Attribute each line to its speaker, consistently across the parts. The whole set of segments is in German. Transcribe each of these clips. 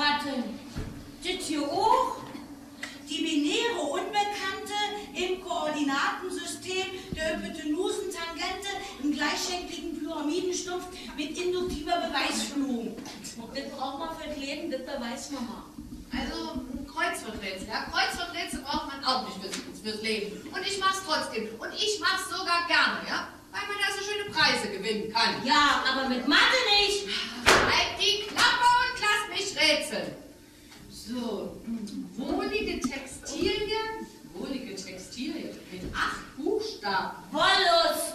Speaker 1: Was denn? Das hier auch? Die binäre Unbekannte im Koordinatensystem der Hypotenusentangente im gleichschenkligen Pyramidenstumpf mit induktiver Beweisführung. Das braucht man für das Leben, das beweist man mal.
Speaker 2: Also ein Kreuzworträtsel, ja? Kreuzworträtsel braucht man auch nicht fürs Leben. Und ich mach's trotzdem. Und ich mach's sogar gerne, ja? Weil man da so schöne Preise gewinnen kann.
Speaker 1: Ja, aber mit Mathe nicht.
Speaker 2: Halt die Klappe und lass mich rätseln. So, wohlige Textilien mit 8 Buchstaben.
Speaker 1: Wollust.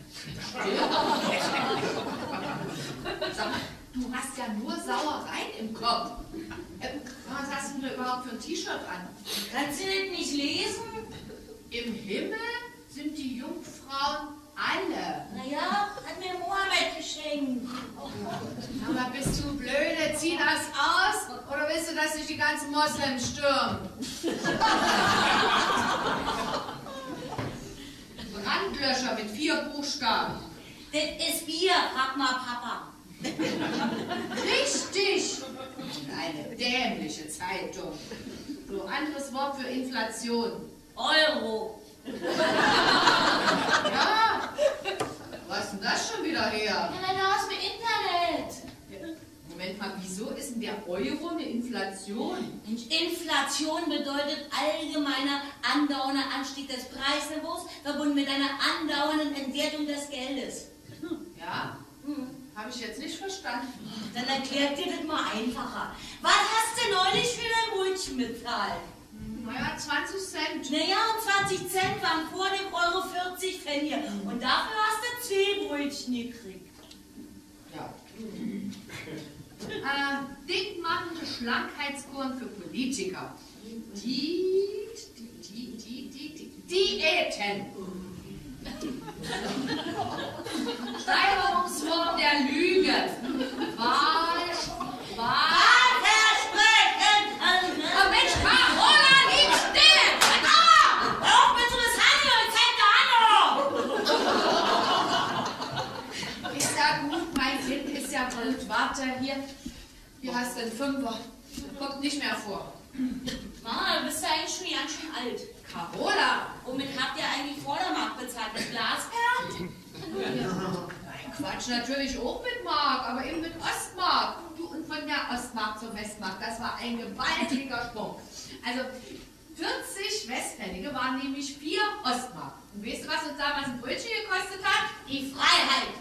Speaker 2: Sag mal, du hast ja nur Sauereien im Kopf. Was hast du denn überhaupt für ein T-Shirt an?
Speaker 1: Kannst du das nicht lesen?
Speaker 2: Im Himmel sind die Jungfrauen alle.
Speaker 1: Naja, hat mir Mohammed geschenkt.
Speaker 2: Aber bist du blöde? Zieh das aus oder willst du, dass sich die ganzen Moslems stürmen? Brandlöscher mit 4 Buchstaben.
Speaker 1: Das ist Bier, frag mal Papa.
Speaker 2: Richtig! Eine dämliche Zeitung. So, anderes Wort für Inflation.
Speaker 1: Euro.
Speaker 2: Ja! Was ist denn das schon wieder her?
Speaker 1: Ja, dann aus dem Internet.
Speaker 2: Moment mal, wieso ist denn der Euro eine Inflation?
Speaker 1: Mensch, Inflation bedeutet allgemeiner andauernder Anstieg des Preisniveaus, verbunden mit einer andauernden Entwertung des Geldes.
Speaker 2: Ja? Habe ich jetzt nicht verstanden.
Speaker 1: Dann erklärt dir das mal einfacher. Was hast du neulich für dein Brötchen bezahlt?
Speaker 2: Naja, 20 Cent.
Speaker 1: Naja, 20 Cent waren vor dem Euro 40 Pfennige. Und dafür hast du 2 Brötchen gekriegt.
Speaker 2: Ja. Dickmachende Schlankheitskuren für Politiker. Diäten. Steigerungsform der Lüge. Wahlversprechen. Oh Mensch, Carola, lieg still!
Speaker 1: Hör auf mit so was Handeln und zeig der Hand.
Speaker 2: Ist ja gut, mein Kind, ist ja gut. Warte, hier hast du einen Fünfer. Kommt nicht mehr vor.
Speaker 1: Mama, du bist ja eigentlich schon ganz schön alt.
Speaker 2: Carola!
Speaker 1: Womit habt ihr eigentlich Vordermark bezahlt? Mit Glasperlen?
Speaker 2: Nein, Quatsch, natürlich auch mit Mark, aber eben mit Ostmark. Du, und von der Ostmark zur Westmark, das war ein gewaltiger Sprung. Also 40 Westpfennige waren nämlich 4 Ostmark. Und weißt du, was uns damals ein Brötchen gekostet hat?
Speaker 1: Die Freiheit.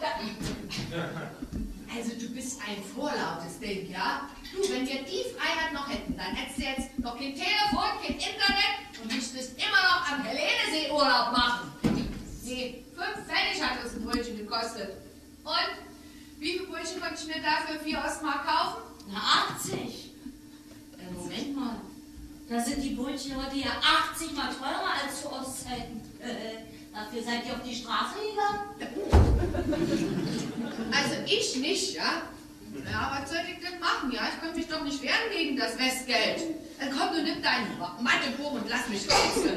Speaker 2: Also du bist ein vorlautes Ding, ja? Du, wenn wir die Freiheit noch hätten, dann hättest du jetzt noch kein Telefon, kein Internet und müsstest immer noch am Hellenesee Urlaub machen. Nee, 5 Pfennig hat uns ein Brötchen gekostet. Und wie viel Brötchen konnte ich mir dafür 4 Ostmark kaufen?
Speaker 1: Na, 80. Moment mal. Da sind die Brötchen heute ja 80 mal teurer als zu Ostzeiten. Dafür seid ihr auf die Straße gegangen?
Speaker 2: Also ich nicht, ja? Ja, was soll ich denn machen, ja? Ich konnte mich doch nicht wehren gegen das Westgeld. Dann komm, du nimm deinen Mathebuch und lass mich rätseln.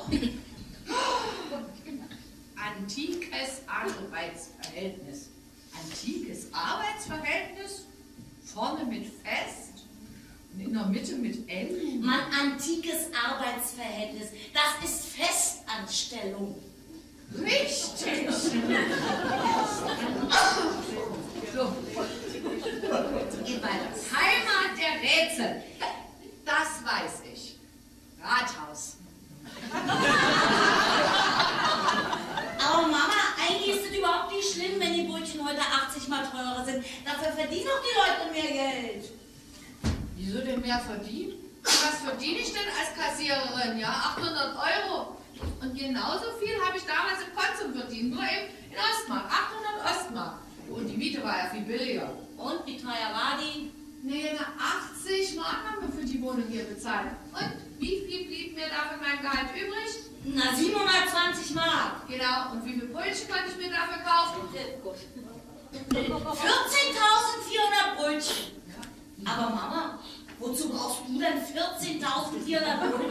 Speaker 2: Antikes Arbeitsverhältnis. Antikes Arbeitsverhältnis? Vorne mit Fest? Und in der Mitte mit L?
Speaker 1: Mann, antikes Arbeitsverhältnis. Das ist Festanstellung.
Speaker 2: Richtig! So. Geht weiter. Heimat der Rätsel. Das weiß ich. Rathaus.
Speaker 1: Aber Mama, eigentlich ist es überhaupt nicht schlimm, wenn die Brötchen heute 80 mal teurer sind. Dafür verdienen auch die Leute mehr Geld.
Speaker 2: Wieso denn mehr verdienen? Was verdiene ich denn als Kassiererin? Ja, 800 Euro. Und genauso viel habe ich damals im Konsum verdient, nur eben in Ostmark. 800 Ostmark. Und die Miete war ja viel billiger.
Speaker 1: Und wie teuer war die?
Speaker 2: Nee, 80 Mark haben wir für die Wohnung hier bezahlt. Und wie viel blieb mir da von meinem Gehalt übrig?
Speaker 1: Na, 720 Mark.
Speaker 2: Genau. Und wie viel Brötchen konnte ich mir dafür kaufen?
Speaker 1: 14.400 Brötchen. Aber Mama, wozu brauchst du denn 14.400 Brötchen?